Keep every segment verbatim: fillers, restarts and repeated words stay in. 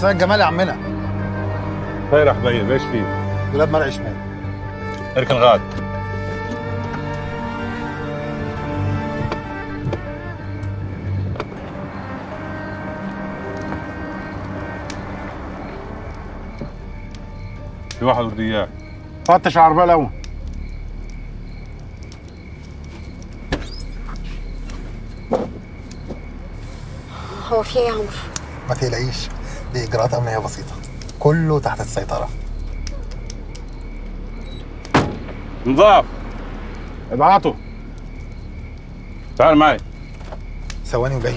مساء الجمال يا عمنا. خير يا حبيبي، ايش فيه؟ دولاب مرعي شمال. اركن غاد. في واحد بده اياه. فتش العربية الأول. هو في ايه يا عمرو؟ ما تقلقيش، دي اجراءات امنيه بسيطه، كله تحت السيطره. نضاف ابعته. تعال معي. ثواني وجاي.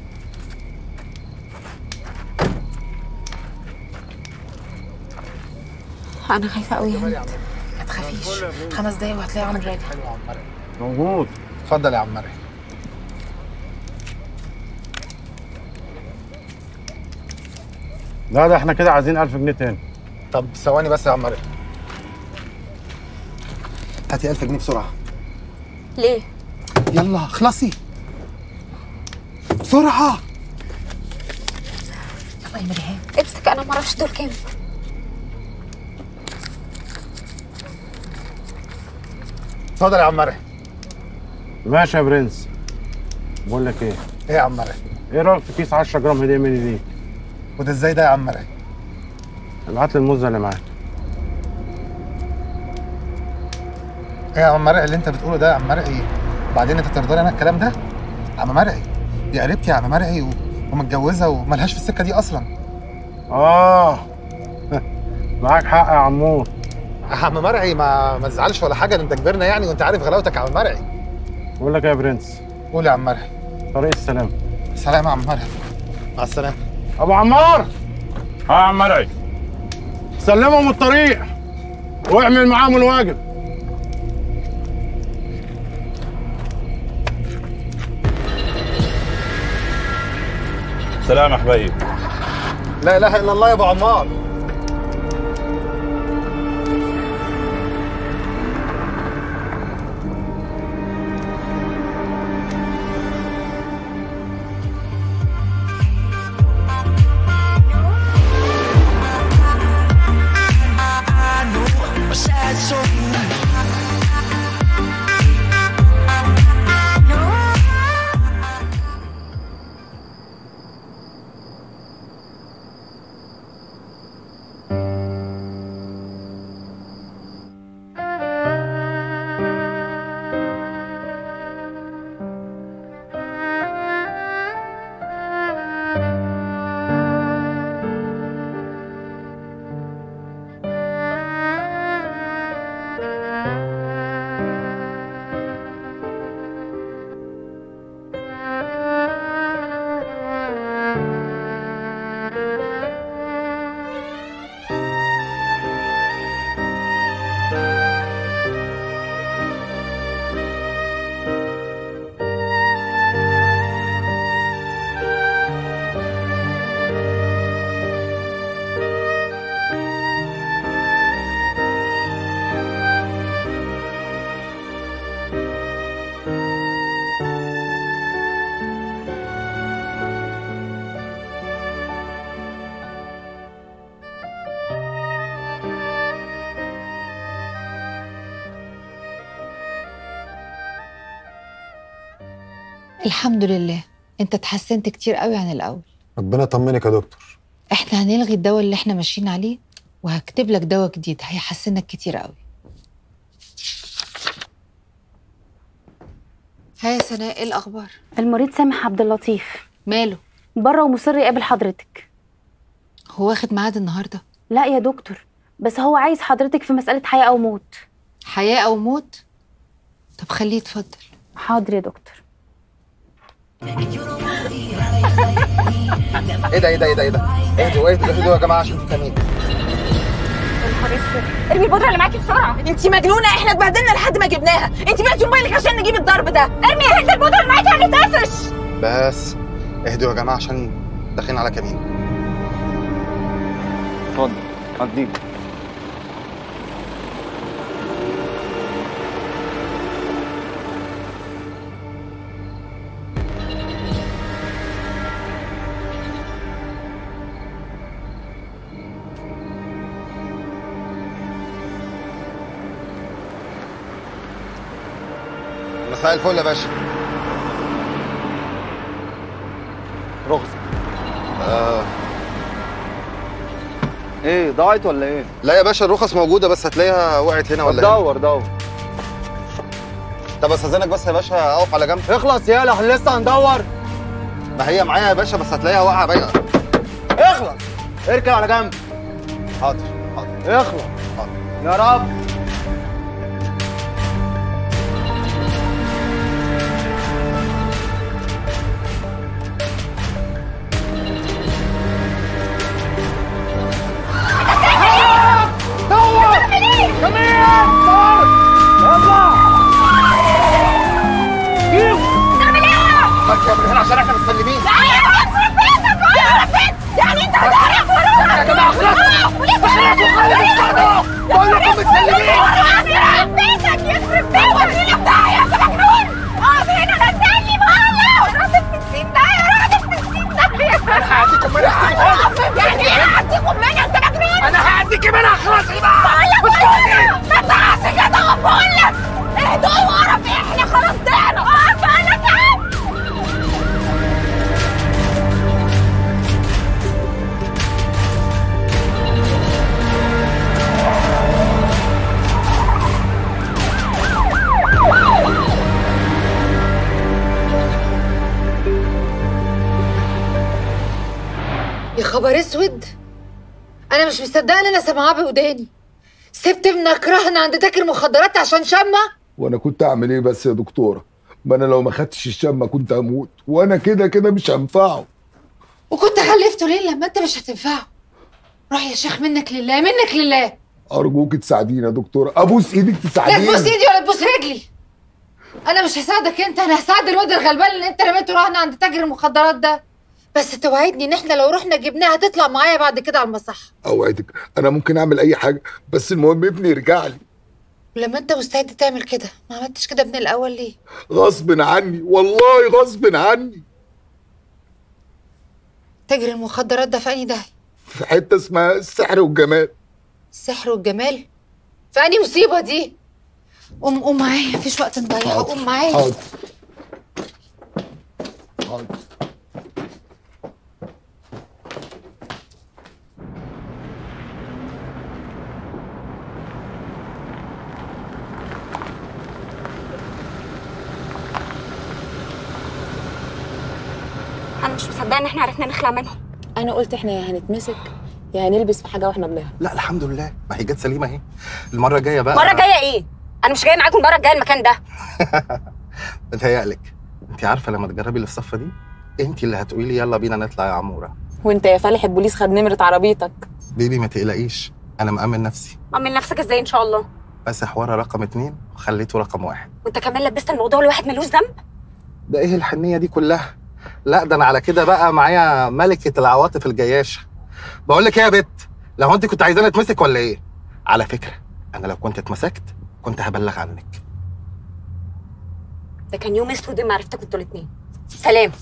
انا خايفه قوي يا هند. ما تخافيش، خمس دقايق وهتلاقي عمرو راجع. موجود. اتفضل يا عم مرعي. لا ده احنا كده عايزين ألف جنيه تاني. طب ثواني بس يا عم مرعي. هاتي ألف جنيه بسرعه. ليه؟ يلا اخلصي بسرعه. يلا يا مريهان امسك، انا ما اعرفش دول كام. اتفضل يا عم مرعي. ماشي يا برنس. بقول لك ايه؟ ايه يا عم مرعي؟ ايه رايك في كيس عشرة جرام هديه مني ليك؟ وده ازاي ده يا عم مرعي؟ ابعت لي الموزه اللي معاك. ايه يا عم مرعي اللي انت بتقوله ده يا عم مرعي؟ وبعدين انت ترضى لي انا الكلام ده؟ عم مرعي دي قريبتي يا عم مرعي و... ومتجوزه وملهاش في السكه دي اصلا. اه معاك حق يا عمور. يا عم مرعي ما ما تزعلش ولا حاجه، ده انت كبرنا يعني وانت عارف غلاوتك يا عم مرعي. بقول لك ايه يا برنس؟ قول يا عم مرعي. طريق السلام. سلام يا عم مرعي. مع السلامه. ابو عمار. ها يا عم مرعي. سلمهم الطريق واعمل معاهم الواجب. سلام يا حبيبي. لا اله الا الله يا ابو عمار. الحمد لله، انت اتحسنت كتير قوي عن الاول. ربنا يطمنك يا دكتور. احنا هنلغي الدواء اللي احنا ماشيين عليه وهكتب لك دواء جديد هيحسنك كتير قوي. ها يا سناء، ايه الاخبار؟ المريض سامح عبد اللطيف ماله؟ بره ومصر يقابل حضرتك. هو واخد ميعاد النهارده؟ لا يا دكتور، بس هو عايز حضرتك في مسألة حياة أو موت. حياة أو موت؟ طب خليه يتفضل. حاضر يا دكتور. ايه ده ايه ده ايه ده ايه ده؟ اهدوا اهدوا اهدوا يا جماعه عشان تفهمين. ارمي البودره اللي معاكي بسرعه. انت مجنونه، احنا اتبهدلنا لحد ما جبناها. انت بعتي موبايلك عشان نجيب الضرب ده. ارمي يا هند البودره اللي معاكي هنتقفش. بس اهدوا يا جماعه عشان داخلين على كمين. اتفضل هديك. مساء الفل يا باشا. رخصة. آه. ايه ضاعت ولا ايه؟ لا يا باشا الرخص موجوده بس هتلاقيها وقعت هنا ولا هنا. دور دور. طب استاذنك بس يا باشا اقف على جنب. اخلص يالا احنا لسه هندور. ما هي معايا يا باشا بس هتلاقيها واقعه باينه. اخلص اركن على جنب. حاضر حاضر. اخلص. حاضر. يا رب. بس من هنا عشان احنا متسلمين. يعني انت هتعرف يا جماعه خلاص خلاص خلاص بقول لكم متسلمين. بيتك يخرب بيتك ورينا بتاعي انت مجنون. اقف هنا نزلني بقى راجل ستين ده يا راجل ستين ده. انا هعديكم منها. يعني ايه هعديكم منها انت مجنون؟ انا هعديكي منها خلاص بقى. بقول لك ما تزعقش كده بقول لك اهدوا وقرف احنا خلاص ضعنا. اقف بقى لك يا عم. يا خبر اسود، انا مش مصدقه ان انا سامعاه بوداني. سبت ابنك رهن عند تاجر مخدرات عشان شمه؟ وانا كنت اعمل ايه بس يا دكتوره؟ ما انا لو ما خدتش الشمه كنت هموت، وانا كده كده مش هنفعه. وكنت خلفته ليه لما انت مش هتنفعه؟ روح يا شيخ منك لله منك لله. ارجوك تساعديني يا دكتوره، ابوس ايدك لا تساعديني. تبوس ايدي ولا تبوس رجلي. انا مش هساعدك انت، انا هساعد الواد الغلبان اللي انت رميته رهن عند تاجر المخدرات ده. بس توعدني ان احنا لو رحنا جبناها هتطلع معايا بعد كده على المصحه. اوعدك انا ممكن اعمل اي حاجه بس المهم ابني يرجع لي. ولما انت مستعد تعمل كده ما عملتش كده ابن الاول ليه؟ غصب عني والله غصب عني. تاجر المخدرات ده في انهي داهيه؟ في حته اسمها السحر والجمال. السحر والجمال؟ في انهي مصيبه دي؟ قوم قوم معايا مفيش وقت نضيعه. قوم معايا. حاضر حاضر. انا مش مصدقه ان احنا عرفنا نخلع منهم. انا قلت احنا يا هنتمسك يا هنلبس في حاجه واحنا بنهرب. لا الحمد لله ما هي جت سليمه اهي. المره الجايه بقى. المره الجايه ايه؟ انا مش جايه معاكم المره الجايه المكان ده. بتهيألك انت عارفه لما تجربي اللي في الصفه دي انت اللي هتقولي يلا بينا نطلع يا عموره. وانت يا فالح البوليس خد نمره عربيتك. بيبي ما تقلقيش انا مأمن نفسي. مأمن نفسك ازاي ان شاء الله؟ بس حوار رقم اتنين وخليته رقم واحد. وانت كمان لبست الموضوع لواحد ملوش ذنب؟ ده ايه الحنيه دي كلها؟ لا ده انا على كده بقى معايا ملكه العواطف الجياشه. بقول لك ايه يا بت، لو انت كنت عايزاني اتمسك ولا ايه؟ على فكره انا لو كنت اتمسكت كنت هبلغ عنك. ده كان يوم اسود ما عرفتكم انتوا الاثنين. سلام.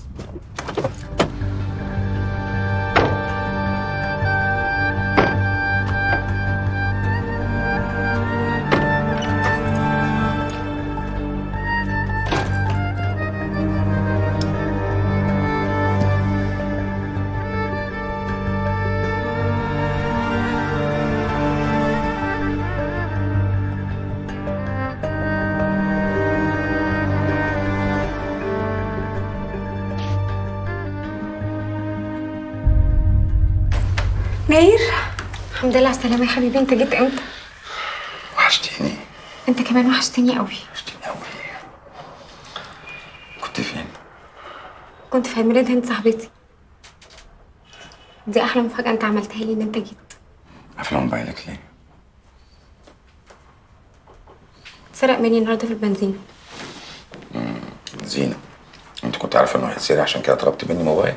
ناير الحمد لله على السلامة يا حبيبي. انت جيت امتى؟ وحشتيني. انت كمان وحشتني قوي. وحشتيني قوي. كنت فين؟ كنت في عيد ميلاد هند صاحبتي. دي احلى مفاجأة انت عملتها لي ان انت جيت. قافلة موبايلك ليه؟ اتسرق مني النهارده في البنزين. امم زينة انت كنت عارفة انه هيتسرق عشان كده طلبت مني موبايل.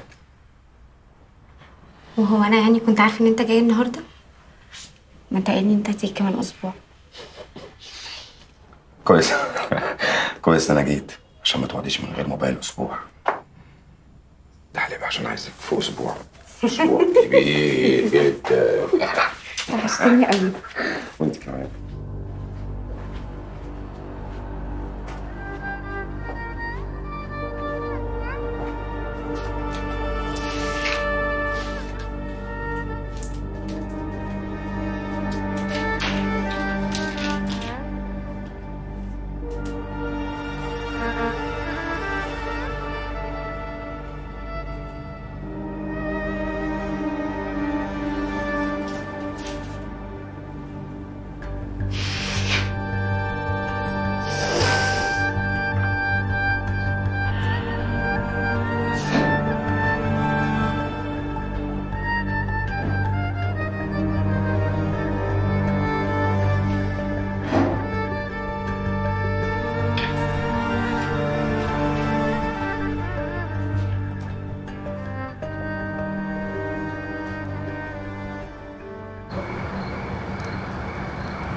وهو انا يعني كنت عارفه ان انت جاي النهارده؟ ما انت قايل لي انت هتيجي كمان اسبوع. كويس كويس انا جيت عشان ما تقعديش من غير موبايل اسبوع. ده حليب عشان عايزك في اسبوع. اسبوع كبير جدا. وحشتني قوي. وانت كمان.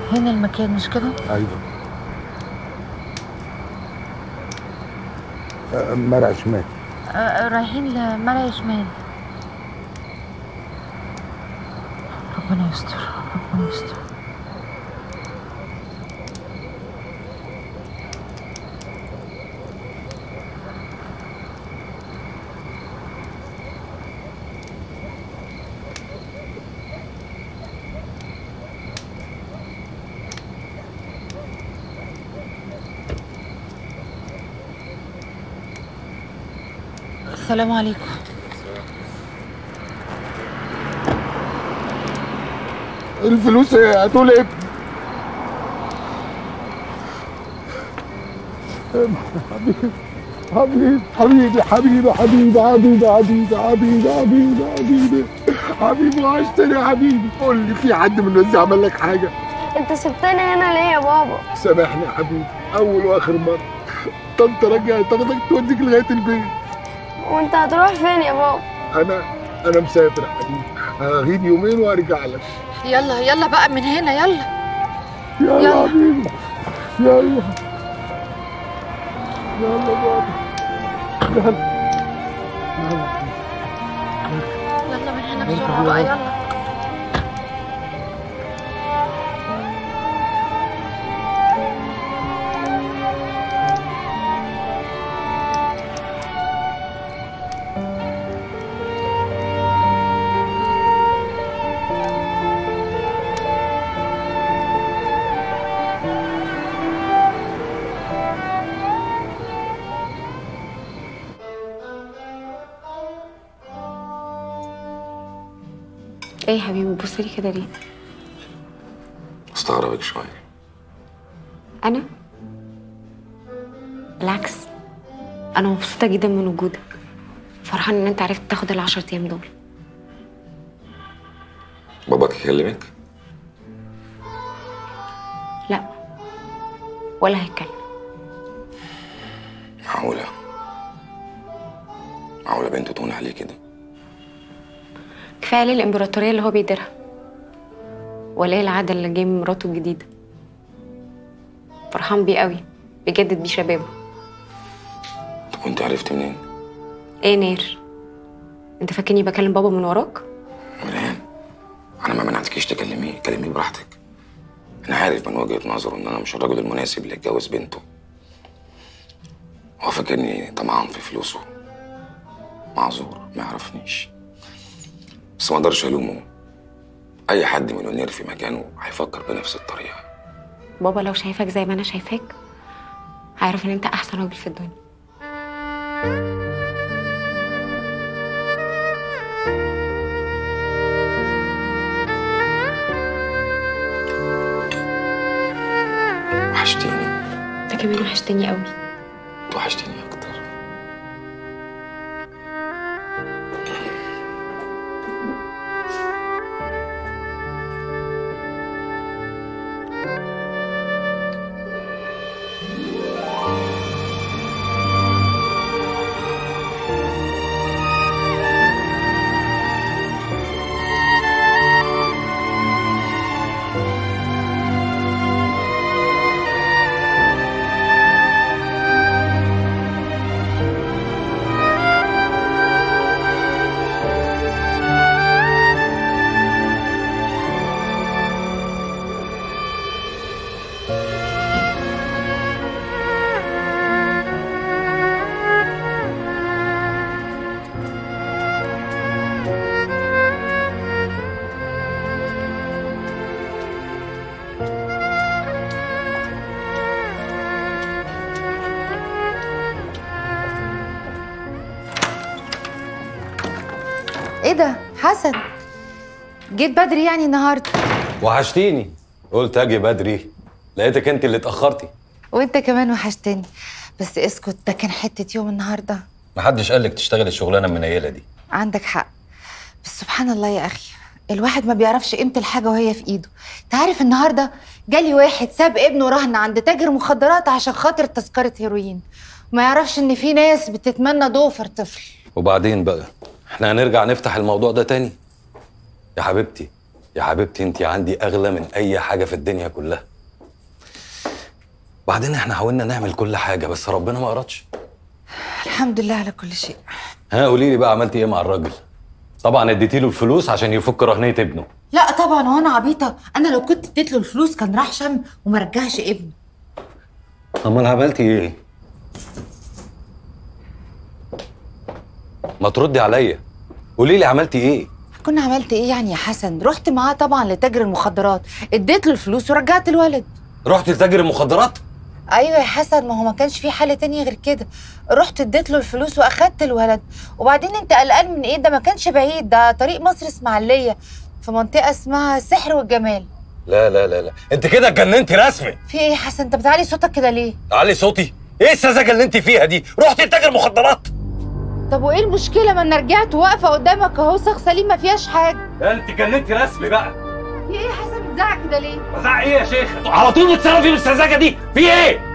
هنا المكان مش كده؟ ايوه. آه، مرعي شمال. آه رايحين لمرعي شمال. ربنا يستر ربنا يستر. السلام عليكم. الفلوس هتقول ايه؟ حبيبي حبيبي حبيبي حبيبي حبيبي حبيبي حبيبي حبيبي حبيبي حبيبي حبيبي وحشتني يا حبيبي. قول لي في حد من الناس عمل لك حاجه؟ انت سبتني هنا ليه يا بابا؟ سامحني يا حبيبي، اول واخر مره. طنط راجعه تاخدك توديك لغايه البيت. وانت هتروح فين يا بابا؟ انا انا مسافر يا حبيبي، هغيب يومين وارجع لك. يلا يلا بقى من هنا يلا. يلا يلا. يا حبيبي يلا يلا بابا يلا يلا يلا من هنا بسرعة بقى يلا. ايه يا حبيبي بتبص لي كده ليه؟ استغربك شويه. انا بالعكس، انا مبسوطه جدا من وجودك، فرحانه ان انت عرفت تاخد العشر ايام دول. باباك يكلمك؟ لا ولا هيتكلم. معقوله معقوله بنته تهون عليه كده؟ كفايه عليه الامبراطوريه اللي هو بيديرها، وليه العاده اللي جاي من مراته الجديده. فرحان بيه قوي، بيجدد بيه شبابه. طب وانت عرفت منين؟ ايه نير، انت فاكرني بكلم بابا من وراك؟ مريان، انا ما منعتكيش تكلميه، كلميه براحتك. انا عارف من وجهه نظره ان انا مش الراجل المناسب اللي يتجوز بنته. هو فاكرني طمعان في فلوسه. معذور، ما يعرفنيش، بس ما اقدرش الومه. اي حد مليونير في مكانه هيفكر بنفس الطريقه. بابا لو شايفك زي ما انا شايفاك هيعرف ان انت احسن راجل في الدنيا. وحشتيني. انت كمان وحشتني قوي. انت وحشتيني اكتر. ايه ده حسن، جيت بدري يعني النهارده؟ وحشتيني، قلت اجي بدري، لقيتك انت اللي اتاخرتي. وانت كمان وحشتني، بس اسكت، ده كان حته يوم النهارده. محدش قالك تشتغل الشغلانه المنيله دي. عندك حق، بس سبحان الله يا اخي، الواحد ما بيعرفش قيمه الحاجه وهي في ايده. انت عارف النهارده جالي واحد ساب ابنه رهن عند تاجر مخدرات عشان خاطر تذكره هيروين، وما يعرفش ان في ناس بتتمنى ضوفر طفل. وبعدين بقى احنا هنرجع نفتح الموضوع ده تاني؟ يا حبيبتي يا حبيبتي انت عندي اغلى من اي حاجه في الدنيا كلها. بعدين احنا حاولنا نعمل كل حاجه بس ربنا ما ارادش. الحمد لله على كل شيء. ها قولي لي بقى عملتي ايه مع الراجل؟ طبعا اديتي له الفلوس عشان يفك رهنيه ابنه. لا طبعا، هو انا عبيطه؟ انا لو كنت اديت له الفلوس كان راح شم وما رجعش ابنه. امال عملتي ايه؟ ما تردي عليا، قولي لي عملتي ايه؟ كنا عملت ايه يعني يا حسن؟ رحت معاه طبعا لتاجر المخدرات، اديت له الفلوس ورجعت الولد. رحت لتاجر المخدرات؟ ايوه يا حسن، ما هو ما كانش في حل تاني غير كده. رحت اديت له الفلوس واخدت الولد. وبعدين انت قلقان من ايه؟ ده ما كانش بعيد، ده طريق مصر اسماعيليه في منطقه اسمها السحر والجمال. لا لا لا لا، انت كده اتجننتي رسمي. في ايه يا حسن؟ انت بتعلي صوتك كده ليه؟ علي صوتي؟ ايه السذاجه اللي انت فيها دي؟ رحت لتاجر مخدرات؟ طب وايه المشكله؟ ما انا رجعت واقفه قدامك اهو، ساق سليم ما فيهاش حاجه. ده انت اتجننتي رسمي بقى. في ايه يا حسن بتزعق كده ليه؟ بزعق ايه يا شيخ؟ على طول بتصرفي بالسذاجه دي، في ايه؟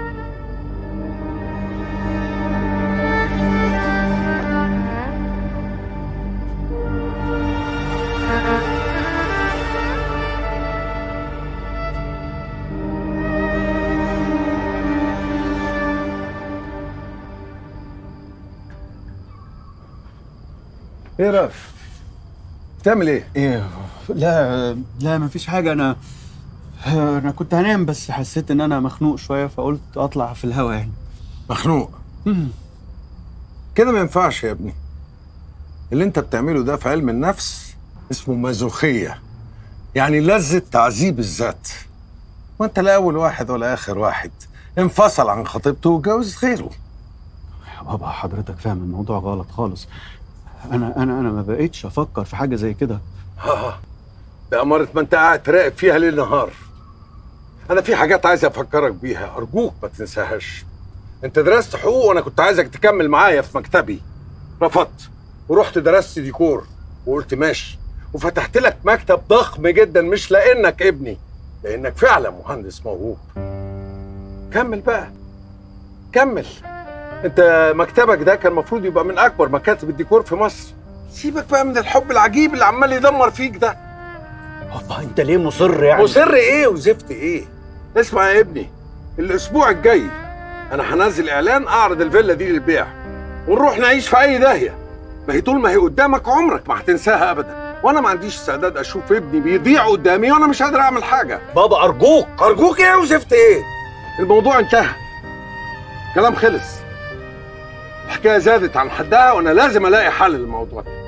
ايه رأف؟ بتعمل ايه؟ ايه؟ لا لا مفيش حاجة. أنا أنا كنت هنام بس حسيت إن أنا مخنوق شوية فقلت أطلع في الهوا يعني. مخنوق؟ كده ما ينفعش يا ابني. اللي أنت بتعمله ده في علم النفس اسمه مازوخية، يعني لذة تعذيب الذات. وأنت لا أول واحد ولا آخر واحد انفصل عن خطيبته وجوز غيره. يا بابا حضرتك فاهم الموضوع غلط خالص. أنا أنا أنا ما بقيتش أفكر في حاجة زي كده. ها بأمارة ما أنت قاعد تراقب فيها ليل نهار. أنا في حاجات عايز أفكرك بيها، أرجوك ما تنساهاش. أنت درست حقوق وأنا كنت عايزك تكمل معايا في مكتبي. رفضت ورحت درست ديكور وقلت ماشي، وفتحت لك مكتب ضخم جدا مش لأنك ابني، لأنك فعلا مهندس موهوب. كمل بقى كمل. أنت مكتبك ده كان المفروض يبقى من أكبر مكاتب الديكور في مصر. سيبك بقى من الحب العجيب اللي عمال يدمر فيك ده. بابا انت ليه مصر يعني؟ مصر ايه وزفت ايه؟ اسمع يا ابني، الاسبوع الجاي انا هنزل اعلان اعرض الفيلا دي للبيع ونروح نعيش في اي داهيه. ما هي طول ما هي قدامك عمرك ما هتنساها ابدا، وانا ما عنديش استعداد اشوف ابني بيضيع قدامي وانا مش قادر اعمل حاجه. بابا ارجوك. ارجوك ايه وزفت ايه؟ الموضوع انتهى، كلام خلص. الحكايه زادت عن حدها وانا لازم الاقي حل للموضوع ده.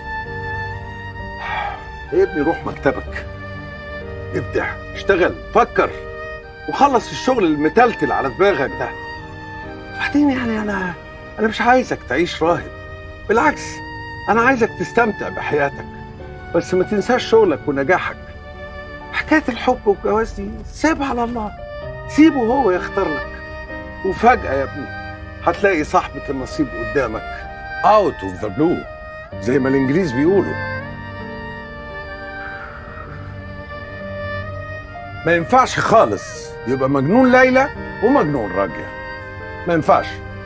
يا ابني روح مكتبك، ابدع، اشتغل، فكر، وخلص الشغل المتلتل على دماغك ده. بعدين يعني انا انا مش عايزك تعيش راهب، بالعكس انا عايزك تستمتع بحياتك، بس ما تنساش شغلك ونجاحك. حكايه الحب والجواز دي سيبها على الله، سيبه هو يختار لك، وفجأة يا ابني هتلاقي صاحبة النصيب قدامك out of the blue زي ما الانجليز بيقولوا. ما ينفعش خالص يبقى مجنون ليلى ومجنون راجية، ما ينفعش.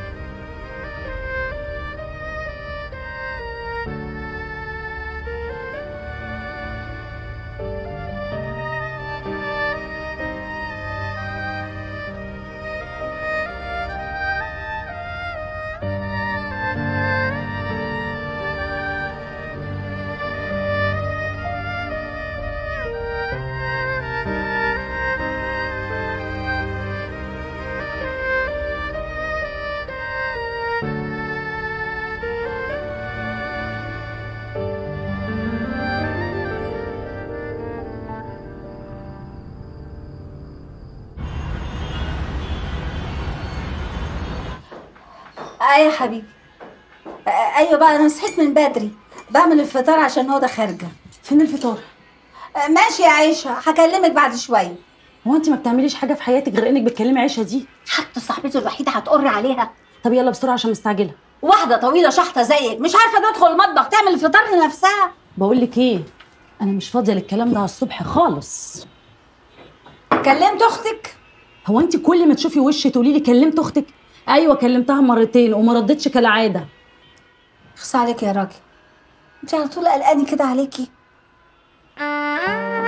ايه يا حبيبي؟ ايوه بقى، انا صحيت من بدري بعمل الفطار عشان هو ده خارجه. فين الفطار؟ ماشي يا عيشه، هكلمك بعد شويه. هو انت ما بتعمليش حاجه في حياتك غير انك بتكلمي عيشه دي؟ حتى صاحبته الوحيده هتقر عليها. طب يلا بسرعه عشان مستعجله. واحده طويله شحطه زيك مش عارفه تدخل المطبخ تعمل الفطار لنفسها. بقول لك ايه، انا مش فاضيه للكلام ده على الصبح خالص. كلمت اختك؟ هو انت كل ما تشوفي وشي تقولي لي كلمت اختك؟ ايوه كلمتها مرتين وما ردتش كالعاده. خص عليكي يا راجل، انت على طول قلقاني كده عليكي.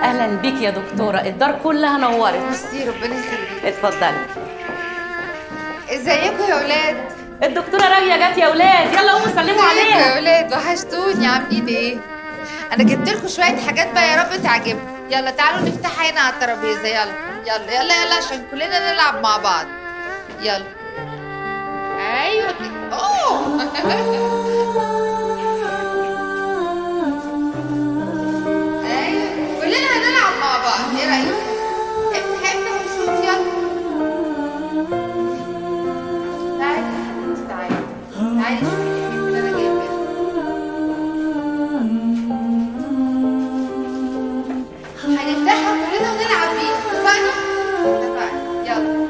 اهلا بيك يا دكتوره، الدار كلها نورت. ميرسي، ربنا يخليك. اتفضلي. ازيكم يا ولاد؟ الدكتوره راويه جت يا ولاد، يلا قوموا سلموا عليها. ازيكم يا ولاد، وحشتوني، عاملين ايه؟ انا جبت لكم شويه حاجات بقى يا رب تعجبكم. يلا تعالوا نفتح هنا على الترابيزه. يلا يلا يلا يلا عشان كلنا نلعب مع بعض. يلا. ايوه كده. اوه ايوه كلنا هنلعب مع بعض. ايه رايك؟ افتح افتح وشوف. يلا تعالي تعالي تعالي شوفي اللي انا جايباه. هنفتحها كلنا ونلعب بيها. اتفقنا؟ اتفقنا. يلا.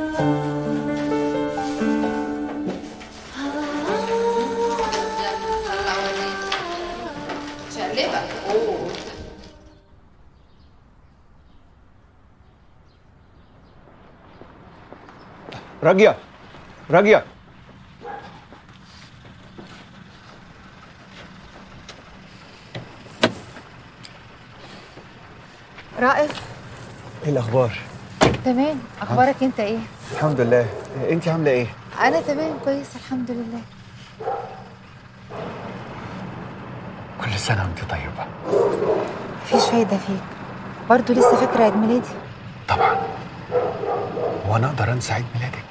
يلا طلع وريني. شقلبة. اوه. راجية راجية رائف، ايه الاخبار؟ تمام. اخبارك انت ايه؟ الحمد لله. انت عامله ايه؟ انا تمام كويس الحمد لله. كل سنه وانت طيبه. مفيش فايده فيك، برضه لسه فاكره عيد ميلادي؟ طبعا. هو انا اقدر انسى عيد ميلادك؟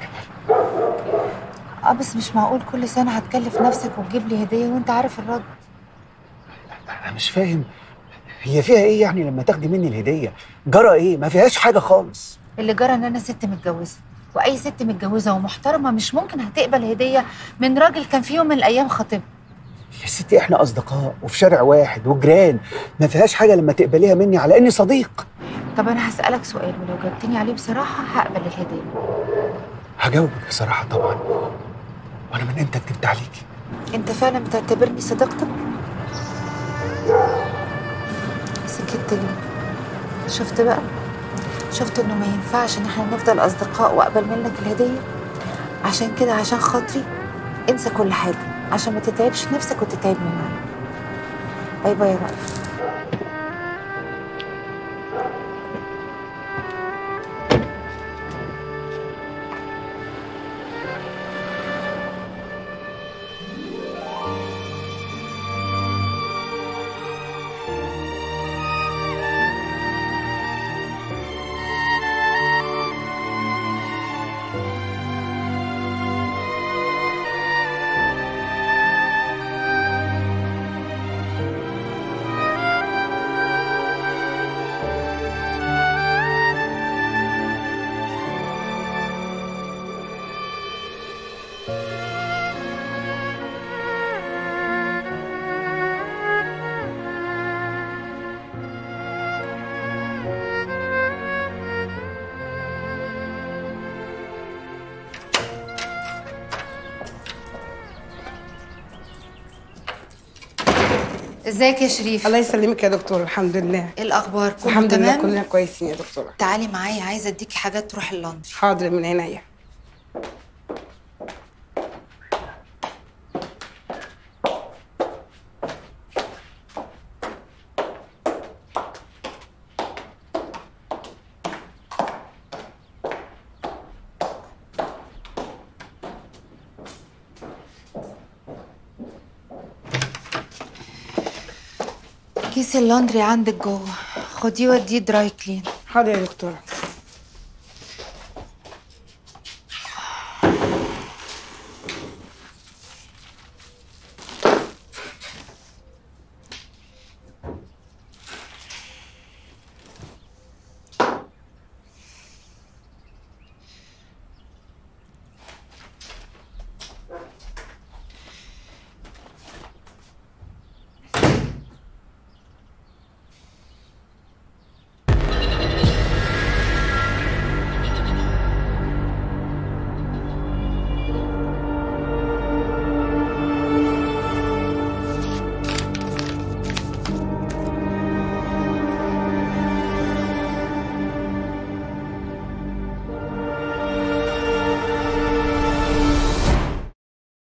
اه بس مش معقول كل سنه هتكلف نفسك وتجيب لي هديه وانت عارف الرد. انا مش فاهم، هي فيها ايه يعني لما تاخدي مني الهديه؟ جرى ايه؟ ما فيهاش حاجه خالص. اللي جرى ان انا ست متجوزه، واي ست متجوزه ومحترمه مش ممكن هتقبل هديه من راجل كان في يوم من الايام خطيبها. يا ستي احنا اصدقاء وفي شارع واحد وجيران، ما فيهاش حاجه لما تقبليها مني على اني صديق. طب انا هسالك سؤال ولو جبتني عليه بصراحه هقبل الهديه. هجاوبك بصراحه طبعا. وانا من امتى كدبت عليكي؟ انت فعلا بتعتبرني صديقتك؟ سكت ليه؟ شفت بقى؟ شفت انه ما ينفعش ان احنا نفضل اصدقاء واقبل منك الهديه؟ عشان كده عشان خاطري انسى كل حاجه عشان ما تتعبش نفسك وتتعبني معاك. باي باي يا رائف. ازيك يا شريف؟ الله يسلمك يا دكتور. الحمد لله. ايه الاخبار؟ كله الحمد لله تمام؟ كلنا كويسين يا دكتوره. تعالي معايا، عايزه اديكي حاجات تروح اللندري. حاضر من عينيا. كيس اللندري عندك جوه، خديه وديه دراي كلين. حاضر يا دكتوره.